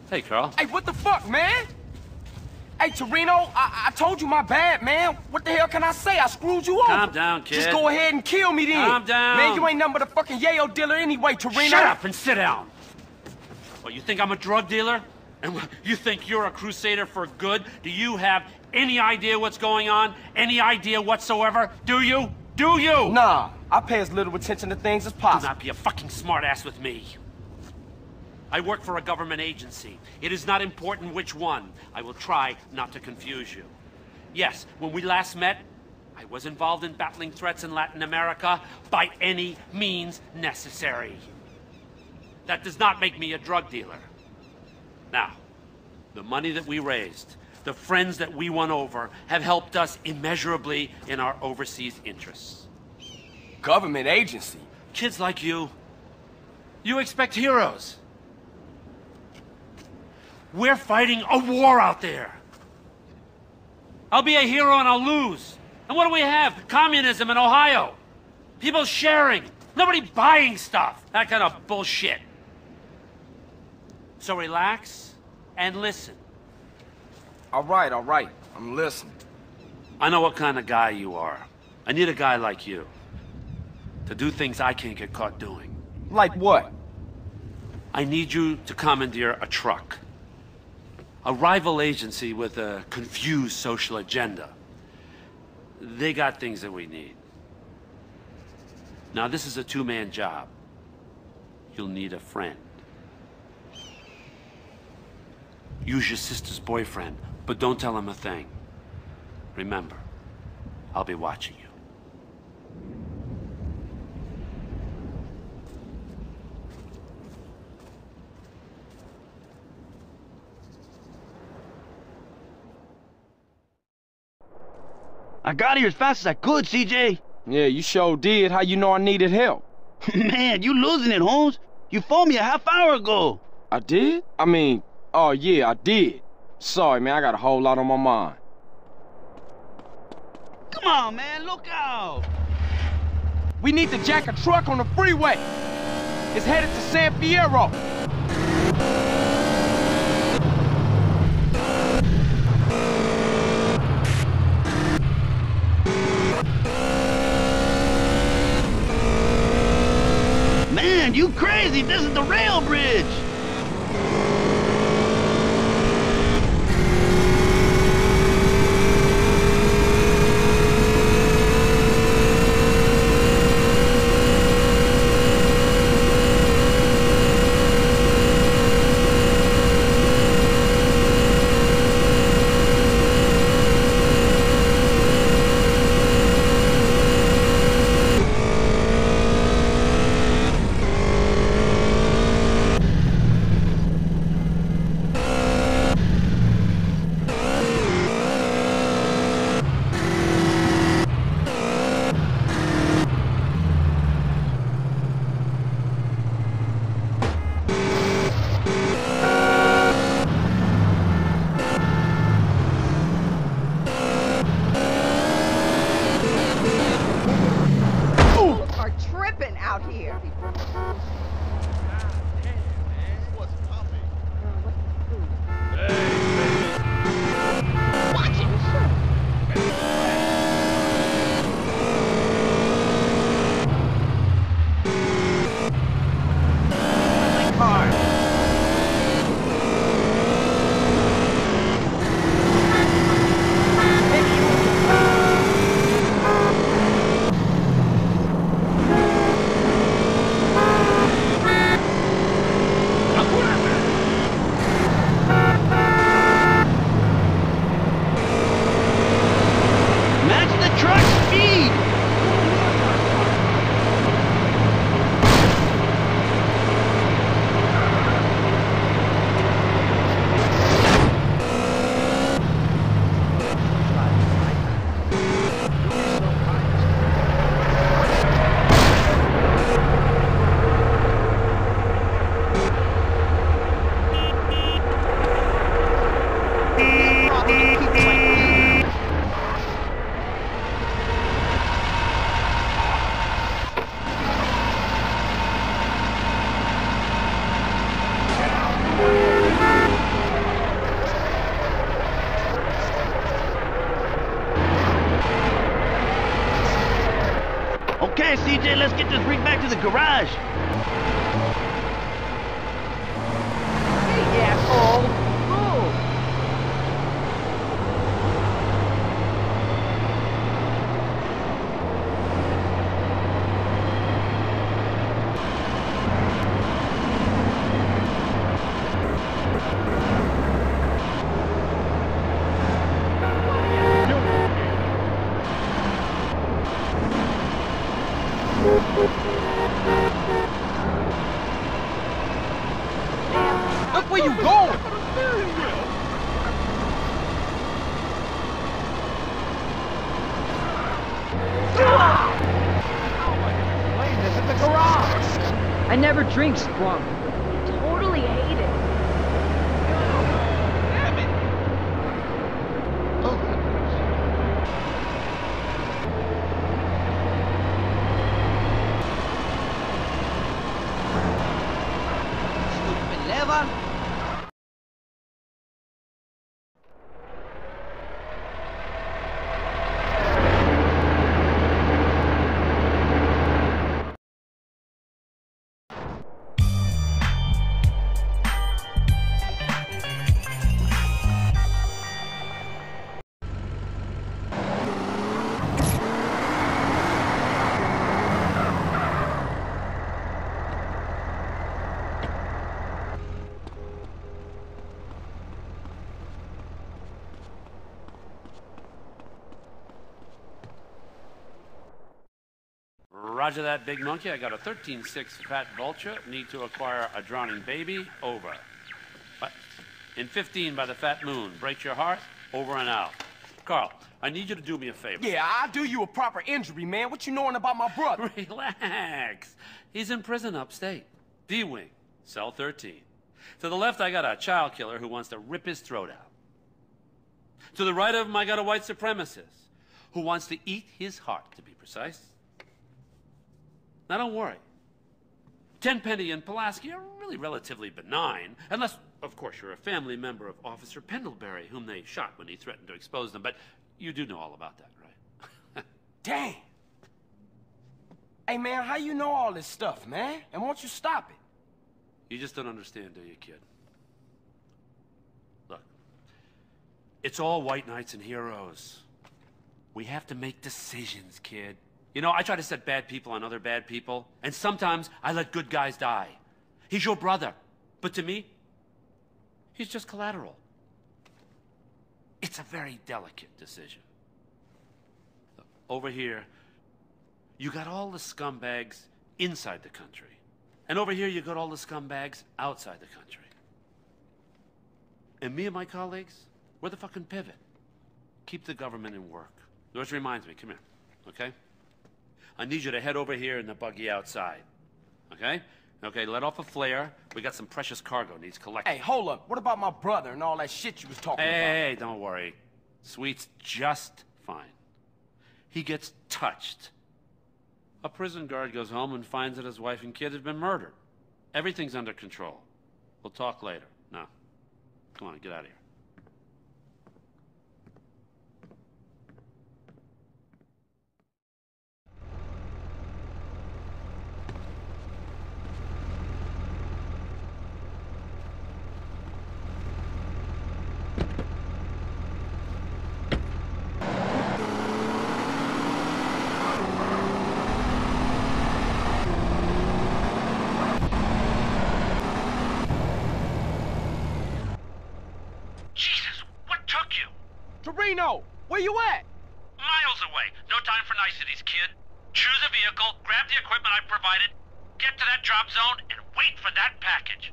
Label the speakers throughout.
Speaker 1: Hey, Carl.
Speaker 2: Hey, what the fuck, man? Hey, Torino, I told you my bad, man. What the hell can I say? I screwed you over.
Speaker 1: Calm down, kid.
Speaker 2: Just go ahead and kill me then.
Speaker 1: Calm down.
Speaker 2: Man, you ain't nothing but a fucking yayo dealer anyway, Torino.
Speaker 1: Shut up and sit down. Well, you think I'm a drug dealer? And you think you're a crusader for good? Do you have any idea what's going on? Any idea whatsoever? Do you? Do you?
Speaker 2: Nah, I pay as little attention to things as
Speaker 1: Do
Speaker 2: possible.
Speaker 1: not be a fucking smartass with me. I work for a government agency. It is not important which one. I will try not to confuse you. Yes, when we last met, I was involved in battling threats in Latin America by any means necessary. That does not make me a drug dealer. Now, the money that we raised, the friends that we won over, have helped us immeasurably in our overseas interests.
Speaker 2: Government agency?
Speaker 1: Kids like you expect heroes. We're fighting a war out there. I'll be a hero and I'll lose. And what do we have? Communism in Ohio. People sharing. Nobody buying stuff. That kind of bullshit. So relax and listen.
Speaker 2: All right. I'm listening.
Speaker 1: I know what kind of guy you are. I need a guy like you to do things I can't get caught doing.
Speaker 2: Like what?
Speaker 1: I need you to commandeer a truck. A rival agency with a confused social agenda. They got things that we need. Now, this is a two-man job. You'll need a friend. Use your sister's boyfriend, but don't tell him a thing. Remember, I'll be watching you.
Speaker 3: I got here as fast as I could, CJ.
Speaker 2: Yeah, you sure did. How you know I needed help?
Speaker 3: Man, you losing it, Holmes. You phoned me a half hour ago.
Speaker 2: I did? I mean, oh yeah, I did. Sorry, man, I got a whole lot on my mind.
Speaker 3: Come on, man, look out.
Speaker 2: We need to jack a truck on the freeway. It's headed to San Fierro.
Speaker 3: Man, you crazy. This is the rail bridge. let's get this rig back to the garage.
Speaker 4: Hey, asshole! Move!
Speaker 2: Look where you going!
Speaker 4: Wait, this is the garage! I never drink sprung. Totally hate it.
Speaker 3: Damn it. Oh, stupid lever.
Speaker 1: Roger that, big monkey. I got a 13-6 fat vulture. Need to acquire a drowning baby. Over. What? In 15 by the fat moon. Break your heart. Over and out. Carl, I need you to do me a favor.
Speaker 2: Yeah, I'll do you a proper injury, man. What you knowing about my brother?
Speaker 1: Relax. He's in prison upstate. D-Wing. Cell 13. To the left, I got a child killer who wants to rip his throat out. To the right of him, I got a white supremacist who wants to eat his heart, to be precise. Now, don't worry. Tenpenny and Pulaski are really relatively benign, unless, of course, you're a family member of Officer Pendlebury, whom they shot when he threatened to expose them. But you do know all about that, right?
Speaker 2: Damn. Hey, man, how you know all this stuff, man? And won't you stop it?
Speaker 1: You just don't understand, do you, kid? Look, it's all white knights and heroes. We have to make decisions, kid. You know, I try to set bad people on other bad people, and sometimes I let good guys die. He's your brother, but to me, he's just collateral. It's a very delicate decision. Over here, you got all the scumbags inside the country. And over here, you got all the scumbags outside the country. And me and my colleagues, we're the fucking pivot. Keep the government in work. Which reminds me, come here, okay? I need you to head over here in the buggy outside. Okay? Okay, let off a flare. We got some precious cargo needs collecting.
Speaker 2: Hey, hold up. What about my brother and all that shit you was talking about?
Speaker 1: Hey, don't worry. Sweet's just fine. He gets touched. A prison guard goes home and finds that his wife and kid have been murdered. Everything's under control. We'll talk later. Now, come on, get out of here.
Speaker 2: Torino, where you at?
Speaker 1: Miles away. No time for niceties, kid. Choose a vehicle, grab the equipment I've provided, get to that drop zone, and wait for that package.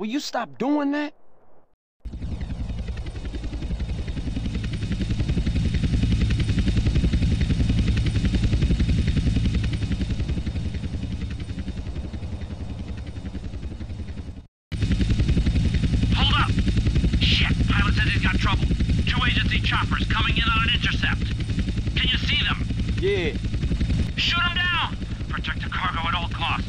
Speaker 2: will you stop doing that?
Speaker 1: Hold up! Shit, pilot said he's got trouble. 2 agency choppers coming in on an intercept. Can you see them?
Speaker 2: Yeah.
Speaker 1: Shoot them down! Protect the cargo at all costs.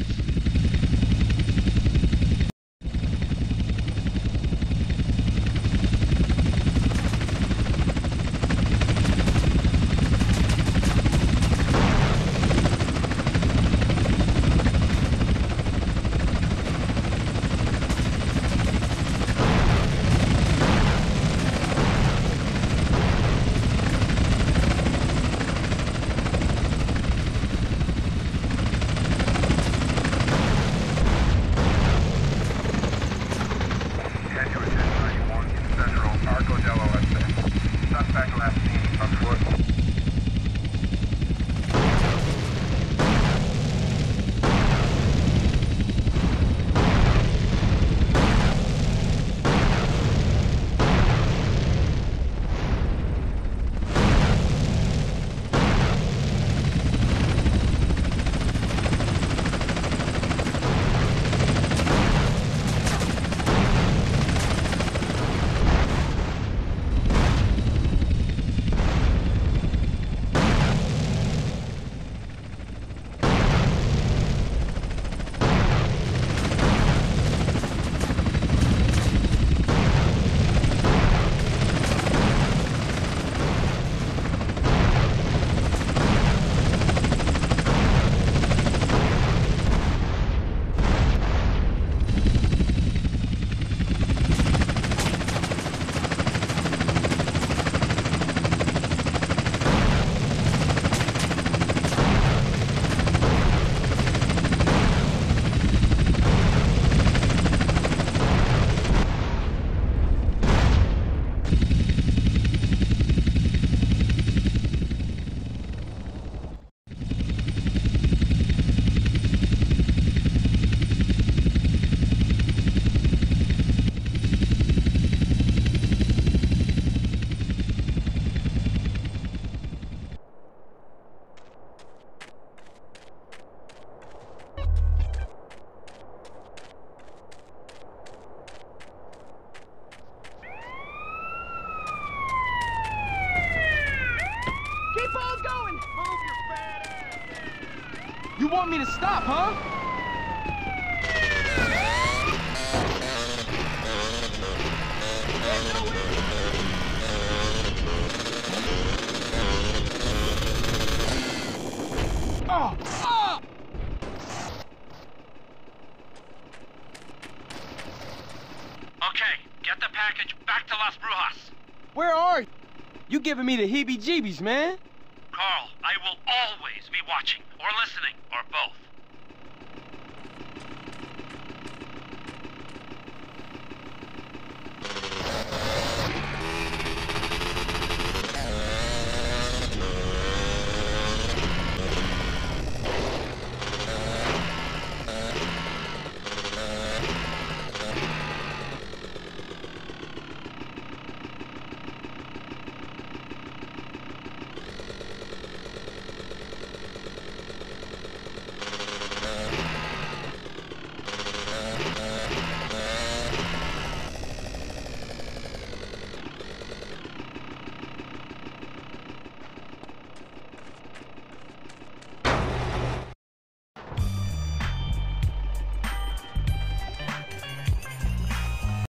Speaker 2: You want me to stop, huh? Oh! Oh!
Speaker 1: Okay, get the package back to Las Brujas.
Speaker 2: Where are you? You giving me the heebie-jeebies, man.
Speaker 1: Carl, I will always be watching, or listening, or both.